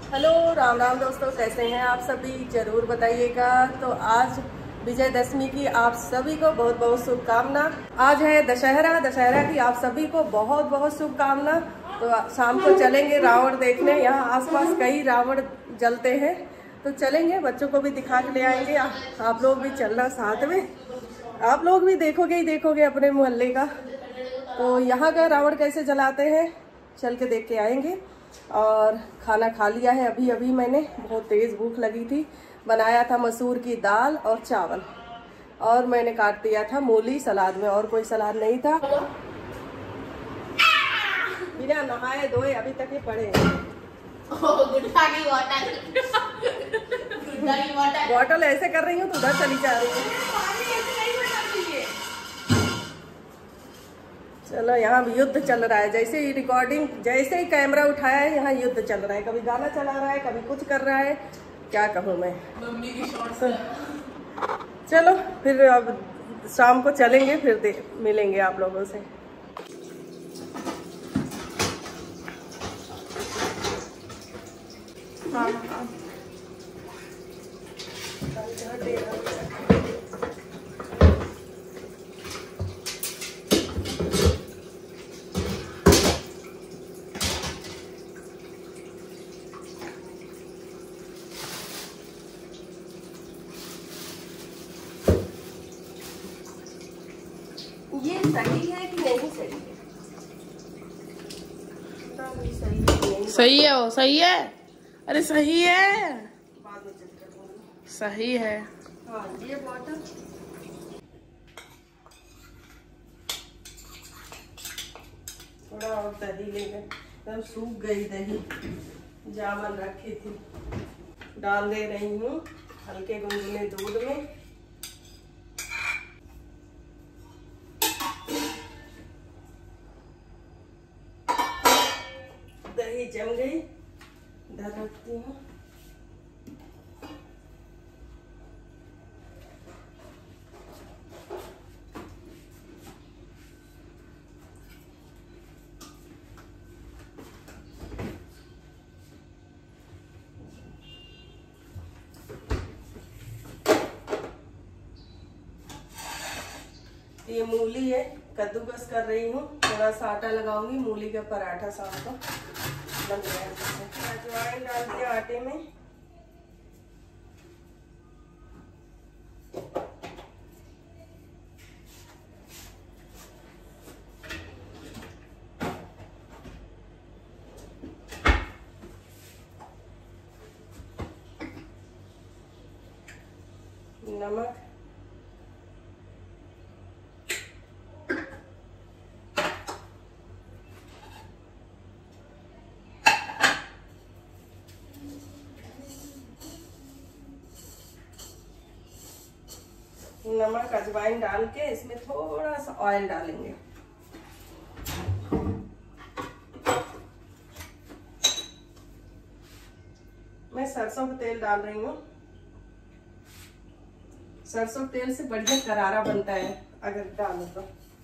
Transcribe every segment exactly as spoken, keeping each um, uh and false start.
Hello Ram Ram दोस्तों, कैसे हैं आप सभी? जरूर बताइएगा। तो आज विजयदशमी की आप सभी को बहुत बहुत शुभकामना। आज है दशहरा, दशहरा की आप सभी को बहुत बहुत शुभकामना। तो शाम को चलेंगे रावण देखने। यहाँ आसपास कई रावण जलते हैं, तो चलेंगे, बच्चों को भी दिखा के ले आएंगे। आप लोग भी चलना साथ में, आप लोग भी देखोगे ही देखोगे अपने मोहल्ले का। तो यहाँ का रावण कैसे जलाते हैं चल के देख के आएंगे। और खाना खा लिया है अभी अभी मैंने, बहुत तेज़ भूख लगी थी। बनाया था मसूर की दाल और चावल, और मैंने काट दिया था मूली सलाद में, और कोई सलाद नहीं था। बिना नहाए धोए अभी तक ये पड़े हैं। बॉटल ऐसे कर रही हूँ तो उधर चली जा रही है। चलो, यहाँ भी युद्ध चल रहा है। जैसे ही रिकॉर्डिंग, जैसे ही कैमरा उठाया है, यहाँ युद्ध चल रहा है। कभी गाना चला रहा है, कभी कुछ कर रहा है, क्या कहूँ मैं। मम्मी की शॉर्ट्स। चलो फिर अब शाम को चलेंगे, फिर दे मिलेंगे आप लोगों से। हाँ हाँ ये सही है कि नहीं सही है? सही है, सही है वो सही है। अरे सही है, बाद में चेक कर लूंगी। सही है। हाँ, ये बॉटल थोड़ा और दही लेंगे, एकदम सूख गई दही, जामन रखी थी। डाल दे रही हूँ हल्के गुनगुने दूध में। दही जम गई, इधर रखती हूँ। ये मूली है, कद्दूकस कर रही हूँ। थोड़ा सा आटा लगाऊंगी, मूली का पराठा शाम को बन गया। अजवाइन डाल दिया आटे में। नमक, नमक अजवाइन डाल के इसमें थोड़ा सा ऑयल डालेंगे। मैं सरसों का तेल डाल रही हूँ। सरसों तेल से बढ़िया करारा बनता है अगर डालो तो।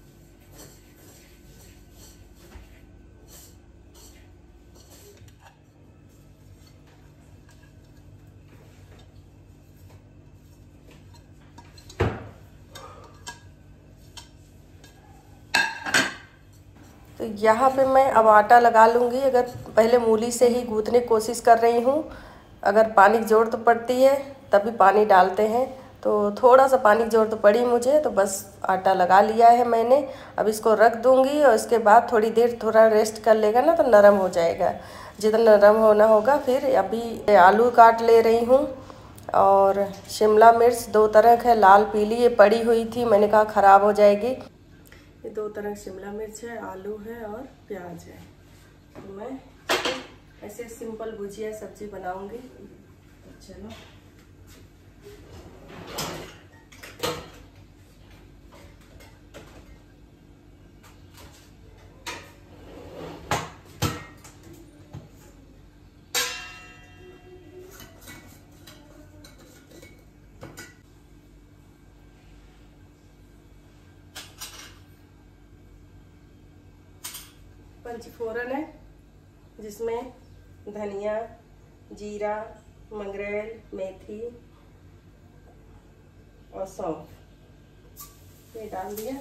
तो यहाँ पे मैं अब आटा लगा लूँगी। अगर पहले मूली से ही गूँथने की कोशिश कर रही हूँ। अगर पानी की ज़रूरत पड़ती है तभी पानी डालते हैं। तो थोड़ा सा पानी की ज़रूरत पड़ी मुझे, तो बस आटा लगा लिया है मैंने। अब इसको रख दूँगी और इसके बाद थोड़ी देर थोड़ा रेस्ट कर लेगा ना, तो नरम हो जाएगा। जितना नरम होना होगा। फिर अभी आलू काट ले रही हूँ, और शिमला मिर्च दो तरह है, लाल पीली। ये पड़ी हुई थी, मैंने कहा ख़राब हो जाएगी। ये दो तरह शिमला मिर्च है, आलू है और प्याज है। तो मैं ऐसे सिंपल भुजिया सब्जी बनाऊंगी। तो चलो, पंचफोरन है जिसमें धनिया, जीरा, मंगरेल, मेथी और सौंफ ये डाल दिया।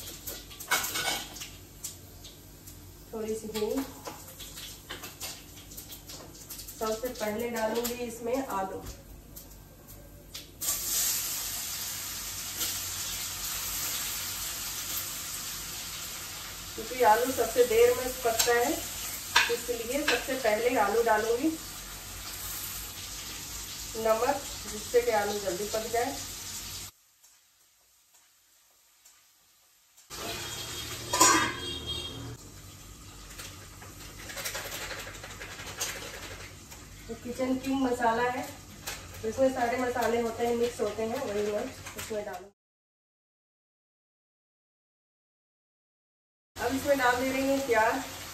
थोड़ी सी हींग। सबसे पहले डालूंगी इसमें आलू। क्योंकि आलू सबसे देर में पकता है, इसलिए सबसे पहले आलू डालूंगी। नमक, जिससे कि आलू जल्दी पक जाए। तो किचन किंग मसाला है, इसमें सारे मसाले होते हैं, मिक्स होते हैं, वही मैं इसमें डालूं। अब इसमें डाल दे रही हूँ प्याज,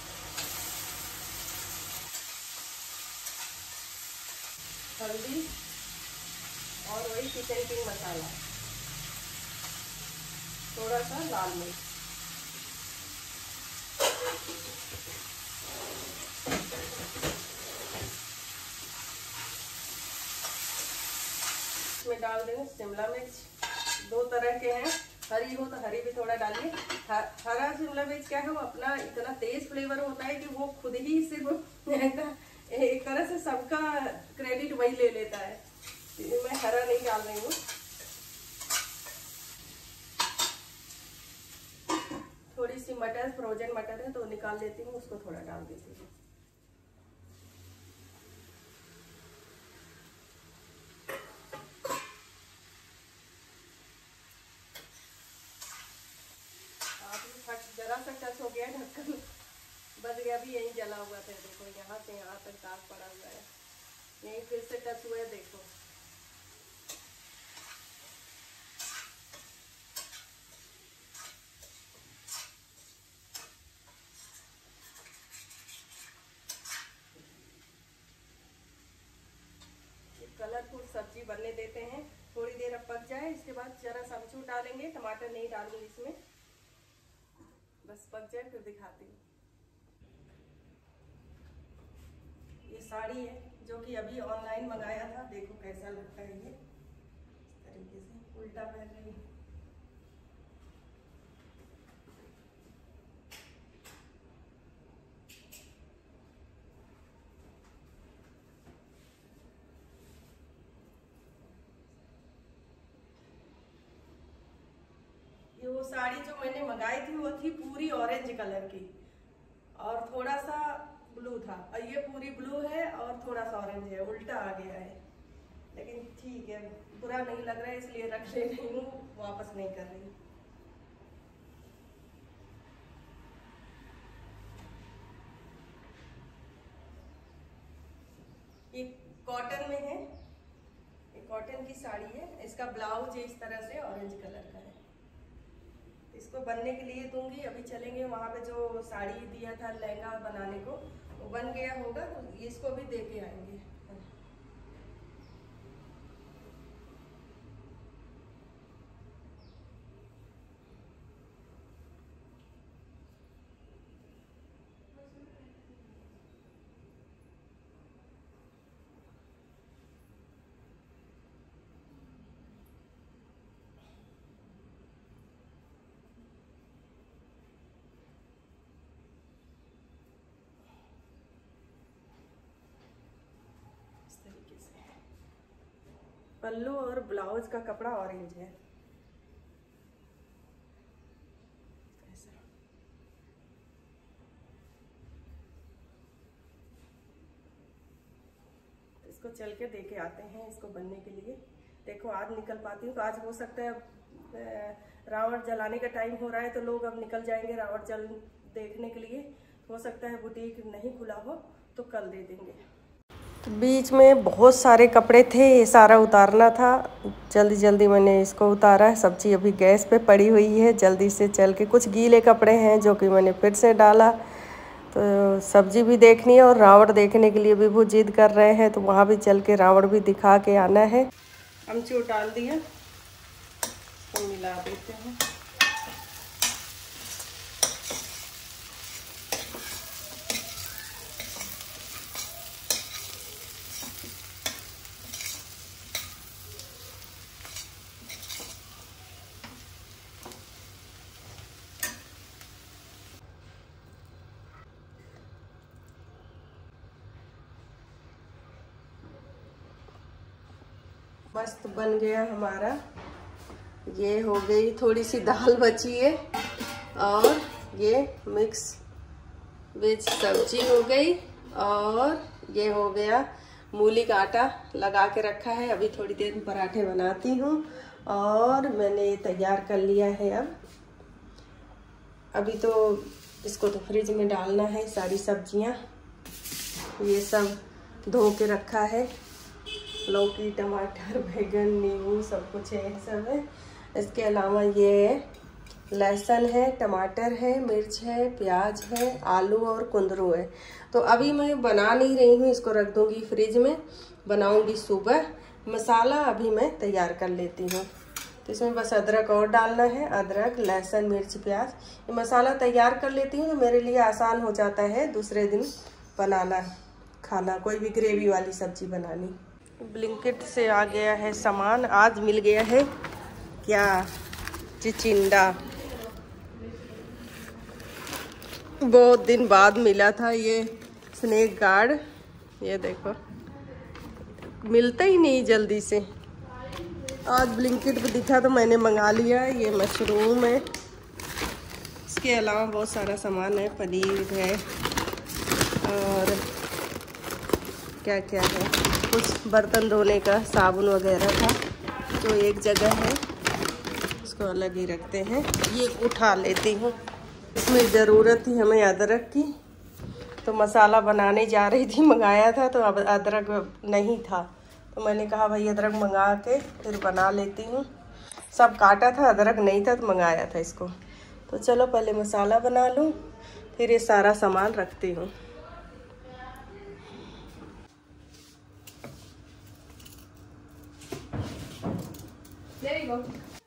हल्दी और वही किचन किंग मसाला, थोड़ा सा लाल मिर्च। इसमें डाल देंगे शिमला मिर्च, दो तरह के हैं, हरी हो तो हरी भी थोड़ा डालिए। हरा शिमला मिर्च क्या है, वो अपना इतना तेज फ्लेवर होता है कि वो खुद ही सिर्फ एक तरह से सबका क्रेडिट वही ले लेता है। मैं हरा नहीं डाल रही हूँ। थोड़ी सी मटर, फ्रोजन मटर है तो निकाल लेती हूँ, उसको थोड़ा डाल देती हूँ। जरा सा टच हो गया, ढक्कन बच गया, भी यहीं जला हुआ था। देखो यहाँ से यहाँ तक दाग पड़ा हुआ है, यहीं फिर से टच हुआ है। देखो कलरफुल सब्जी बनने देते हैं, थोड़ी देर अब पक जाए, इसके बाद जरा सा अमचूर डालेंगे। टमाटर नहीं डालूंगी इसमें, बस पक जाए फिर दिखाती हूँ। ये साड़ी है जो कि अभी ऑनलाइन मंगाया था, देखो कैसा लगता है। ये इस तरीके से उल्टा पहन रही हूँ। ये वो साड़ी जो मैंने मंगाई थी वो थी पूरी ऑरेंज कलर की और थोड़ा सा ब्लू था, और ये पूरी ब्लू है और थोड़ा सा ऑरेंज है, उल्टा आ गया है। लेकिन ठीक है, बुरा नहीं लग रहा है, इसलिए रख ले रही हूँ, वापस नहीं कर रही। ये कॉटन में है, ये कॉटन की साड़ी है। इसका ब्लाउज इस तरह से ऑरेंज कलर का है। इसको बनने के लिए दूंगी। अभी चलेंगे वहाँ पे जो साड़ी दिया था लहंगा बनाने को, वो बन गया होगा तो इसको भी दे के आएंगे। पल्लू और ब्लाउज का कपड़ा ऑरेंज है। इसको चल के देके आते हैं इसको बनने के लिए। देखो आज निकल पाती हूँ तो आज हो सकता है रावण जलाने का टाइम हो रहा है तो लोग अब निकल जाएंगे रावण जल देखने के लिए। हो सकता है बुटीक नहीं खुला हो तो कल दे देंगे। तो बीच में बहुत सारे कपड़े थे, ये सारा उतारना था। जल्दी जल्दी मैंने इसको उतारा है। सब्जी अभी गैस पे पड़ी हुई है, जल्दी से चल के कुछ गीले कपड़े हैं जो कि मैंने फिर से डाला। तो सब्जी भी देखनी है और रावण देखने के लिए भी वो जिद कर रहे हैं, तो वहाँ भी चल के रावण भी दिखा के आना है। अमचूर डाल दिया, तो मिला देते हैं। मस्त बन गया हमारा। ये हो गई, थोड़ी सी दाल बची है और ये मिक्स वेज सब्जी हो गई और ये हो गया मूली का आटा लगा के रखा है। अभी थोड़ी देर में पराठे बनाती हूँ और मैंने ये तैयार कर लिया है। अब अभी तो इसको तो फ्रिज में डालना है। सारी सब्जियाँ ये सब धो के रखा है, लौकी, टमाटर, बैगन, नींबू सब कुछ है, सब है। इसके अलावा ये लहसुन है, टमाटर है, मिर्च है, प्याज है, आलू और कुंदरू है। तो अभी मैं बना नहीं रही हूँ, इसको रख दूँगी फ्रिज में, बनाऊँगी सुबह। मसाला अभी मैं तैयार कर लेती हूँ। तो इसमें बस अदरक और डालना है, अदरक, लहसुन, मिर्च, प्याज। ये मसाला तैयार कर लेती हूँ तो मेरे लिए आसान हो जाता है दूसरे दिन बनाना, खाना, कोई भी ग्रेवी वाली सब्जी बनानी। ब्लिंकिट से आ गया है सामान। आज मिल गया है क्या, चिचिंडा। बहुत दिन बाद मिला था ये स्नेक गार्ड। ये देखो, मिलता ही नहीं जल्दी से। आज ब्लिंकिट पे दिखा तो मैंने मंगा लिया। ये मशरूम है, इसके अलावा बहुत सारा सामान है, पनीर है और क्या क्या है, कुछ बर्तन धोने का साबुन वगैरह था जो एक जगह है, इसको अलग ही रखते हैं। ये उठा लेती हूँ। इसमें ज़रूरत थी हमें अदरक की, तो मसाला बनाने जा रही थी, मंगाया था तो अब अदरक नहीं था, तो मैंने कहा भाई अदरक मंगा के फिर बना लेती हूँ। सब काटा था, अदरक नहीं था तो मंगाया था इसको। तो चलो पहले मसाला बना लूँ, फिर ये सारा सामान रखती हूँ। There you go.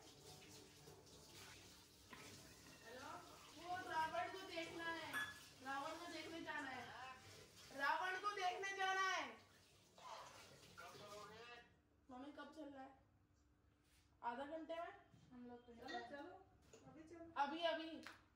आधा घंटे में हम लोग तो चलो चलो अभी चलो अभी अभी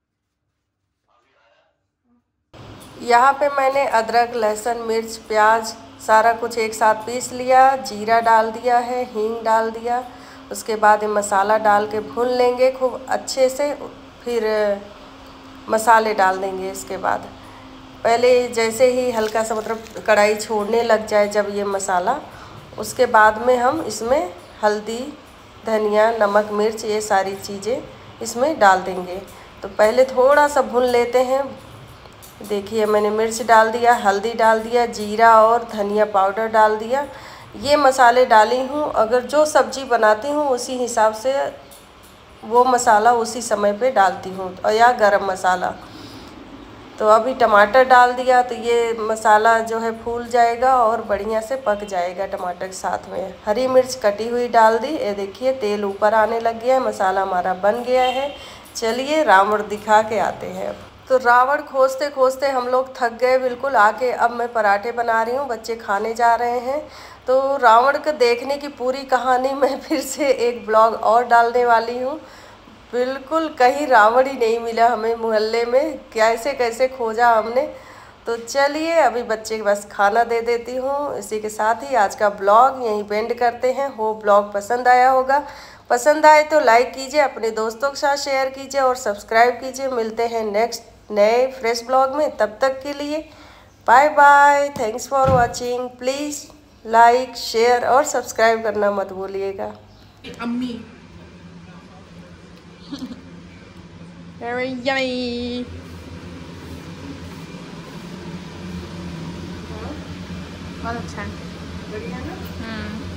यहाँ पे मैंने अदरक, लहसुन, मिर्च, प्याज सारा कुछ एक साथ पीस लिया। जीरा डाल दिया है, हींग डाल दिया। उसके बाद ये मसाला डाल के भून लेंगे खूब अच्छे से, फिर मसाले डाल देंगे। इसके बाद पहले जैसे ही हल्का सा मतलब कढ़ाई छोड़ने लग जाए जब ये मसाला, उसके बाद में हम इसमें हल्दी, धनिया, नमक, मिर्च, ये सारी चीज़ें इसमें डाल देंगे। तो पहले थोड़ा सा भून लेते हैं। देखिए मैंने मिर्च डाल दिया, हल्दी डाल दिया, जीरा और धनिया पाउडर डाल दिया। ये मसाले डाली हूँ। अगर जो सब्ज़ी बनाती हूँ उसी हिसाब से वो मसाला उसी समय पे डालती हूँ, और या गरम मसाला। तो अभी टमाटर डाल दिया तो ये मसाला जो है फूल जाएगा और बढ़िया से पक जाएगा टमाटर के साथ में। हरी मिर्च कटी हुई डाल दी। ये देखिए तेल ऊपर आने लग गया है, मसाला हमारा बन गया है। चलिए रावण दिखा के आते हैं। तो रावण खोजते खोजते हम लोग थक गए बिल्कुल। आके अब मैं पराठे बना रही हूँ, बच्चे खाने जा रहे हैं। तो रावण को देखने की पूरी कहानी मैं फिर से एक ब्लॉग और डालने वाली हूँ। बिल्कुल कहीं रावण ही नहीं मिला हमें मोहल्ले में, कैसे कैसे खोजा हमने। तो चलिए अभी बच्चे के बस खाना दे देती हूँ। इसी के साथ ही आज का ब्लॉग यहीं पेंड करते हैं। हो ब्लॉग पसंद आया होगा, पसंद आए तो लाइक कीजिए, अपने दोस्तों के साथ शेयर कीजिए और सब्सक्राइब कीजिए। मिलते हैं नेक्स्ट नए फ्रेश ब्लॉग में। तब तक के लिए bye bye. Thanks for watching. Please like, share और सब्सक्राइब करना मत भूलिएगा। अम्मी very yummy। बहुत अच्छा है, बढ़िया ना। हम्म